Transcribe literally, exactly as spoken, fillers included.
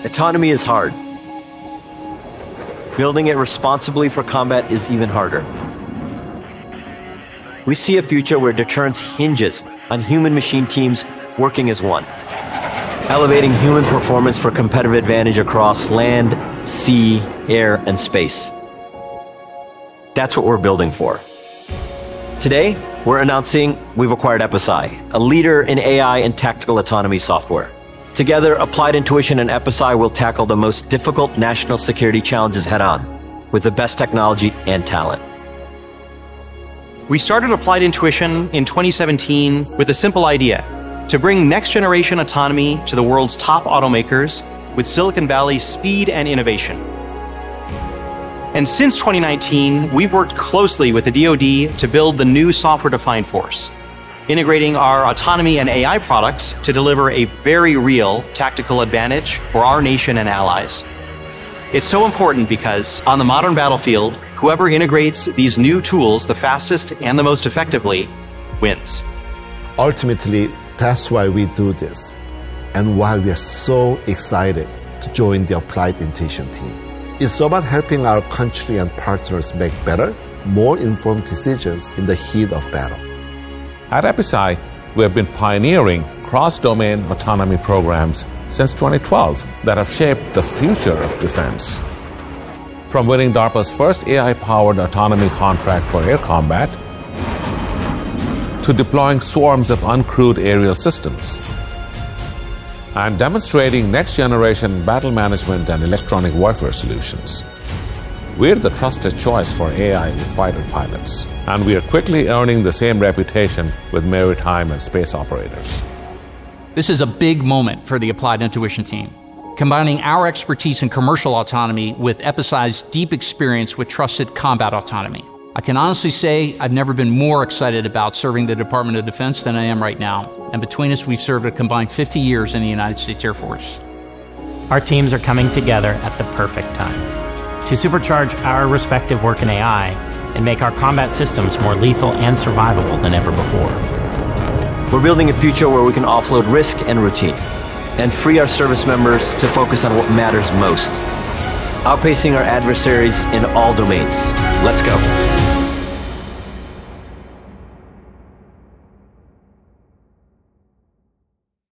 Autonomy is hard. Building it responsibly for combat is even harder. We see a future where deterrence hinges on human-machine teams working as one, elevating human performance for competitive advantage across land, sea, air, and space. That's what we're building for. Today, we're announcing we've acquired EpiSci, a leader in A I and tactical autonomy software. Together, Applied Intuition and EpiSci will tackle the most difficult national security challenges head-on, with the best technology and talent. We started Applied Intuition in twenty seventeen with a simple idea: to bring next-generation autonomy to the world's top automakers with Silicon Valley's speed and innovation. And since twenty nineteen, we've worked closely with the D O D to build the new software-defined force, integrating our autonomy and A I products to deliver a very real tactical advantage for our nation and allies. It's so important because, on the modern battlefield, whoever integrates these new tools the fastest and the most effectively wins. Ultimately, that's why we do this, and why we are so excited to join the Applied Intuition team. It's about helping our country and partners make better, more informed decisions in the heat of battle. At EpiSci, we have been pioneering cross-domain autonomy programs since twenty twelve that have shaped the future of defense. From winning DARPA's first A I-powered autonomy contract for air combat, to deploying swarms of uncrewed aerial systems, and demonstrating next-generation battle management and electronic warfare solutions. We're the trusted choice for A I with fighter pilots, and we are quickly earning the same reputation with maritime and space operators. This is a big moment for the Applied Intuition team, combining our expertise in commercial autonomy with EpiSci's deep experience with trusted combat autonomy. I can honestly say I've never been more excited about serving the Department of Defense than I am right now. And between us, we've served a combined fifty years in the United States Air Force. Our teams are coming together at the perfect time to supercharge our respective work in A I and make our combat systems more lethal and survivable than ever before. We're building a future where we can offload risk and routine, and free our service members to focus on what matters most. Outpacing our adversaries in all domains. Let's go.